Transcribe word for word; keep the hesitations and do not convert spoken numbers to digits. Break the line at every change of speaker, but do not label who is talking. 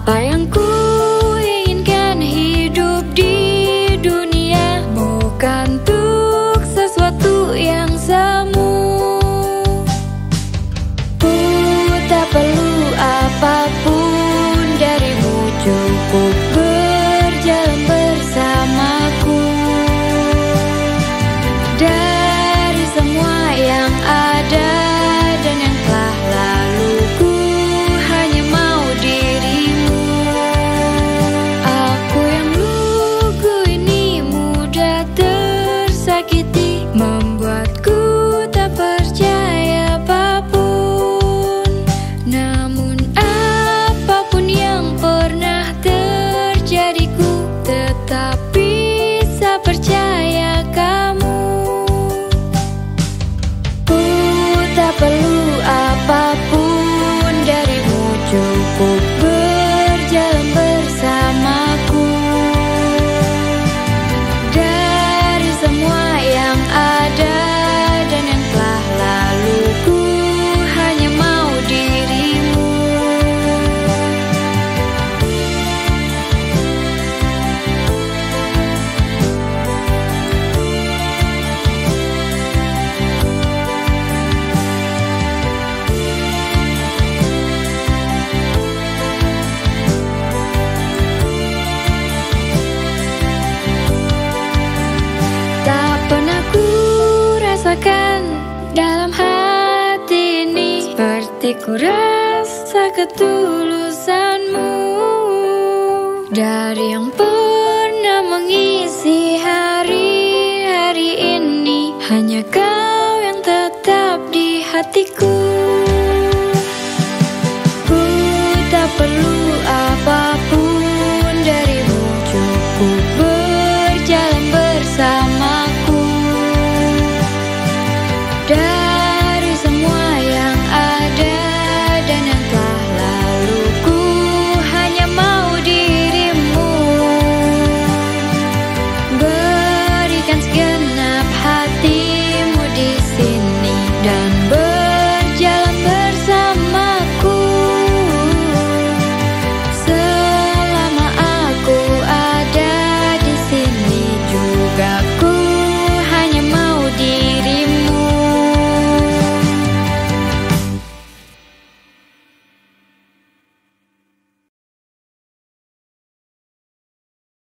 Apa yang ku inginkan hidup di dunia bukan untuk sesuatu yang semu. Ku tak perlu apapun darimu, cukup berjalan bersamaku. Dari semua yang ada dan yang telah lalu, ku hanya mau dirimu. Aku yang lugu ini mudah tersakiti, membuatku tak percaya apapun. Namun apapun yang pernah terjadi, ku tetap bisa percaya kamu. Ku tak perlu apapun darimu, cukup berjalan bersamaku. Dari semua yang ada dan yang telah lalu, ku hanya mau dirimu. Tak pernah ku rasakan dalam hati ini seperti ku rasa ketulusanmu. Dari yang pernah mengisi hari-hari ini, hanya kau yang tetap di hatiku. Ku tak perlu